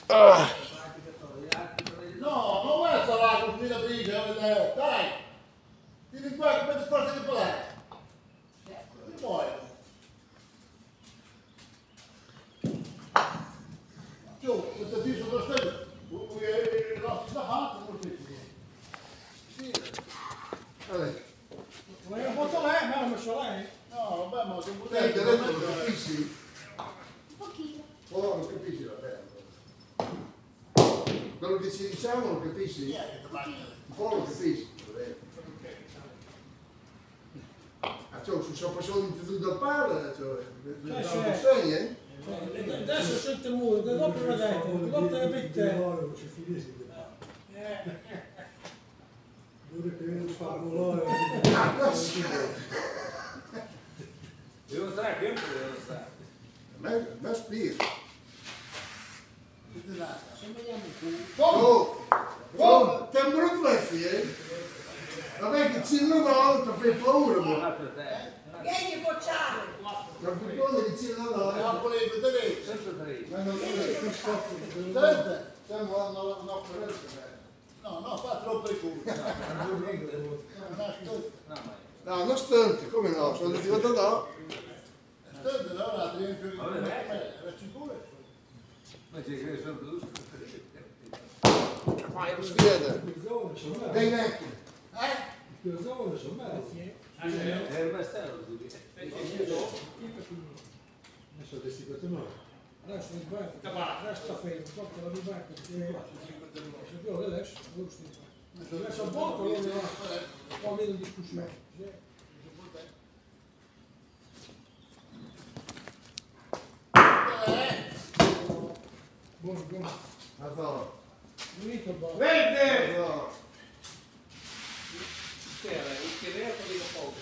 No, non vuoi stare con spiegatrice, dai! Vieni qua, come ti porti di là? Che vuoi? Giù, questo piso per stelle, no, si da fatto, non ti sì. Vuoi un po' lei? Me l'ho messo lei? No, vabbè, ma se vuoi... Senti, adesso lo capisci? Un pochino. Oh, lo capisci la terra. Quello che ci diciamo lo capisci? Un po' lo capisci. Cioè, ci sono persone di tutto da parte, non segni? Adesso sente il muro, dopo vedete, dopo te mette. Dove che non fa volare. Devo stare qui, devo stare. Ma spiro. Oh! Oh, te un riflessi, eh? Vabbè che ci non ho, ti fai paura, ma. Vieni bocciare. Non ti puoi che ci non ho. Non volevo vedere. Sempre tre. Ma non vuole che scopri. Sente? Siamo no, per essere. No, fa troppo il culo. No, non stante, come no? Sono diventato no. Sente, no, la riempio di la sicura. Ma c'è che sono tutti. Si vede. Dei necchi. Il zone sono belli. È il mastello tutti. Adesso questi no. Adesso mi sbaglio, resta fermo, tocca la libertà perché se io adesso lo stesso. Adesso a volte allora un po' meno discussione. Buono, buono. Allora. Finito il bar. Verde! Allora. C'era il chiedere con i poco.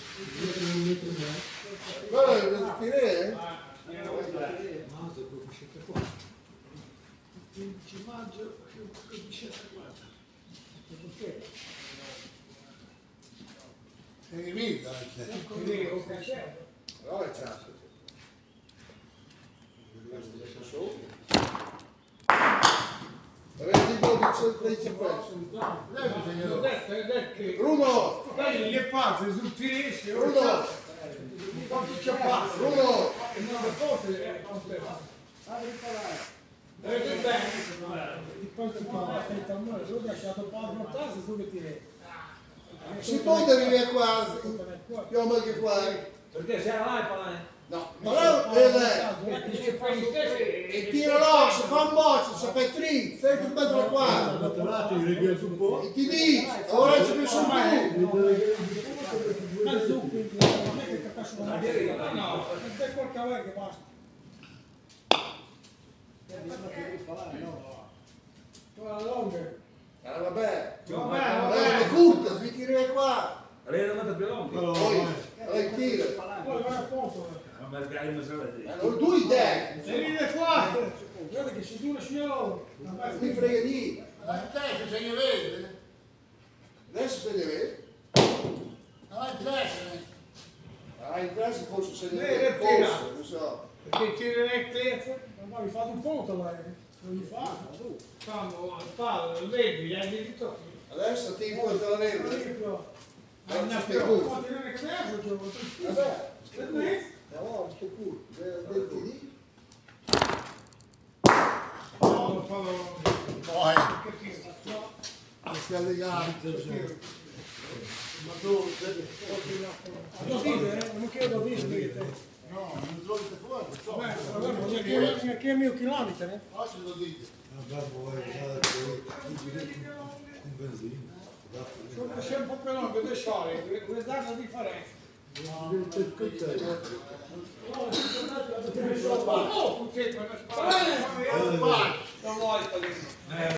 Guarda, lo spirè? Maggio, poi uscite fuori. 15 maggio, 17 guarda. Perché? Sei vinta, No, è ciasso. Avete detto dei cinquanti. L'ho detto, che Bruno! gli è fatto, risulti Bruno! quanto c'è fatto? Bruno! Avete bene? Di quanto fa attenta a me, lui ha lasciato padre a casa, dove ti vedi? Si può arrivare qua? Più o che qua? Perché c'era là e poi. No, però e tiralo, si fa un boccio, si fa tre, sei che metto qua. Naturati, rireghi un po'. E ti dico, ora ci penso tu. Ma zucchero, non è che capisco una cosa. No, è quel cavallo che basta. Quella longa. Vabbè, Vabbè. è corta, mi tiri qua. Lei non mette più lungo. Poi tira. Poi vai a posto. Ma magari non sarà lì. Allora tu idee, Venite qua! Guarda che si dura signore! mi frega di. Te se ne vede? Adesso se ne vede. Non è interesse. In classe forse se ne Vede, vede, forse, non so. Perché tira le clezze? Ma vi fate un punto lei? Non gli fate? Fanno a spalle, lo vedi, gli hai detto qui. Adesso ti porto la neve. Ma non stai curvo. fate le clezze, giù. Vabbè, Aspetta, no, sto curvo. Vedi lì. no, fallo. Poi, No, stai legati. Ma tu, lo dite, non chiedo dire. no, non trovi fuori, so. Vabbè, guarda, che è mio chilometro, eh? Oggi lo dite. Vabbè, vuoi usare un benzina. Sono sempre più lungo, due scioglie, due date differenze. No, non vuoi